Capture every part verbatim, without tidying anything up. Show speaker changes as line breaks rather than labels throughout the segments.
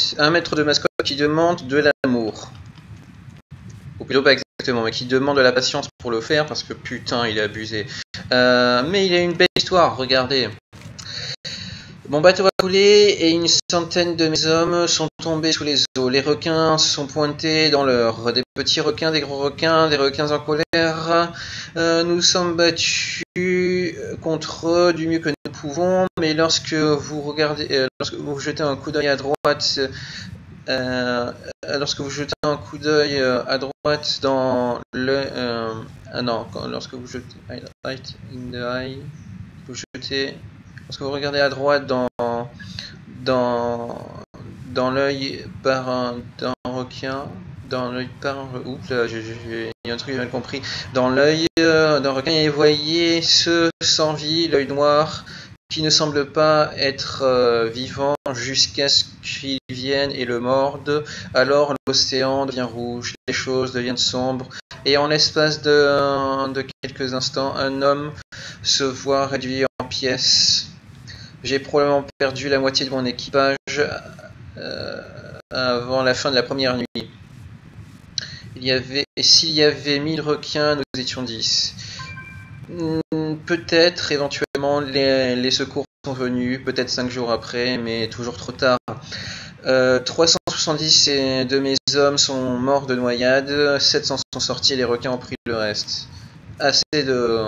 un maître de mascotte qui demande de l'amour. Ou plutôt pas exactement, mais qui demande de la patience pour le faire parce que putain, il est abusé. Euh, mais il a une belle histoire, regardez. Mon bateau a coulé et une centaine de mes hommes sont tombés sous les eaux. Les requins sont pointés dans l'heure. Des petits requins, des gros requins, des requins en colère. Euh, nous sommes battus contre eux du mieux que nous pouvons. Mais lorsque vous regardez, euh, lorsque vous jetez un coup d'œil à droite, euh, lorsque vous jetez un coup d'œil à droite dans le, euh, ah non, quand, lorsque vous jetez right in the eye, vous jetez Lorsque vous regardez à droite dans, dans, dans l'œil par un, d'un requin, dans l'œil par un... Oups, là, il y a un truc que j'ai mal compris. Dans l'œil euh, d'un requin, et vous voyez ceux sans vie, l'œil noir, qui ne semble pas être euh, vivant jusqu'à ce qu'il vienne et le morde. Alors l'océan devient rouge, les choses deviennent sombres, et en l'espace de, de quelques instants, un homme se voit réduit en pièces. J'ai probablement perdu la moitié de mon équipage euh, avant la fin de la première nuit. Il y avait, et s'il y avait mille requins, nous étions dix. Peut-être, éventuellement, les, les secours sont venus, peut-être cinq jours après, mais toujours trop tard. Euh, trois cent soixante-dix de mes hommes sont morts de noyade, sept cents sont sortis et les requins ont pris le reste. Assez de...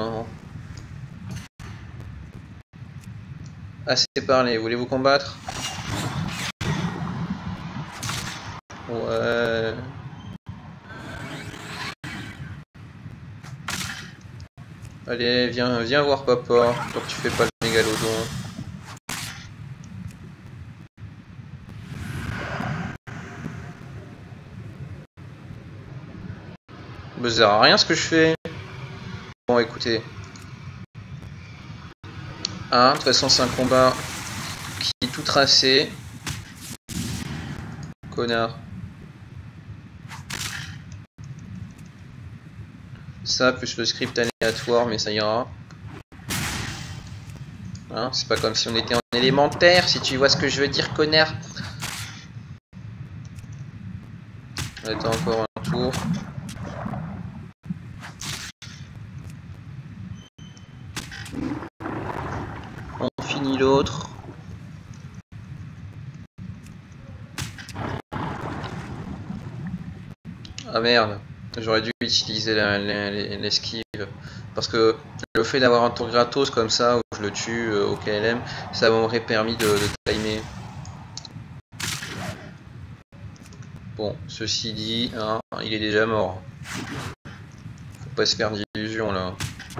Assez parlé, voulez-vous combattre? Ouais... Allez, viens, viens voir papa, tant que tu fais pas le mégalodon. Bah, ça sert à rien ce que je fais. Bon, écoutez. Ah, de toute façon, c'est un combat qui est tout tracé. Connard. Ça, plus le script aléatoire, mais ça ira. Hein, c'est pas comme si on était en élémentaire, si tu vois ce que je veux dire, connard. Attends encore un tour. On finit l'autre. Ah merde, j'aurais dû utiliser l'esquive. Parce que le fait d'avoir un tour gratos comme ça, où je le tue euh, au K L M, ça m'aurait permis de, de timer. Bon, ceci dit, hein, il est déjà mort. Faut pas se faire d'illusions là.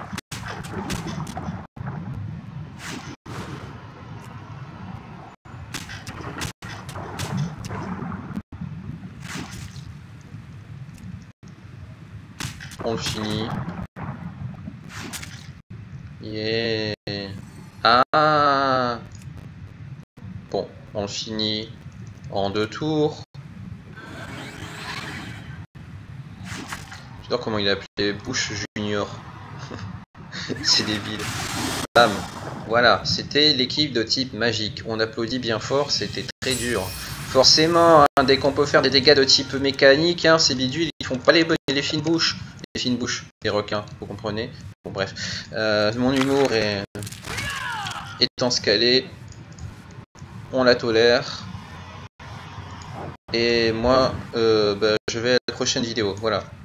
On le finit. Yeah. Ah. Bon, on le finit en deux tours. J'adore comment il a appelé Bush Junior. C'est débile. Bam. Voilà, c'était l'équipe de type magique. On applaudit bien fort, c'était très dur. Forcément, hein, dès qu'on peut faire des dégâts de type mécanique, hein, ces bidules, ils font pas les, les fines bouches. Les fines bouches, les requins, vous comprenez? Bon, bref. Euh, mon humour est étant scalé. On la tolère. Et moi, euh, bah, je vais à la prochaine vidéo. Voilà.